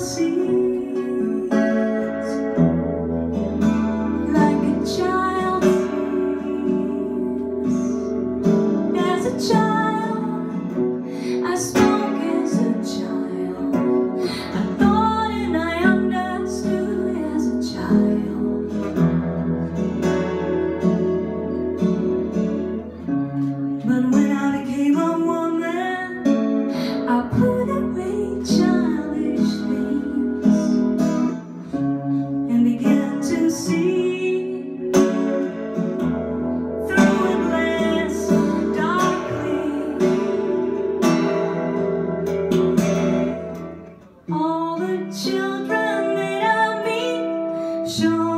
seeds, like a child sees. As a child, I spoke as a child. I thought and I understood as a child. But when I became a woman, I put away childish things and began to see through a glass darkly. All the children that I meet show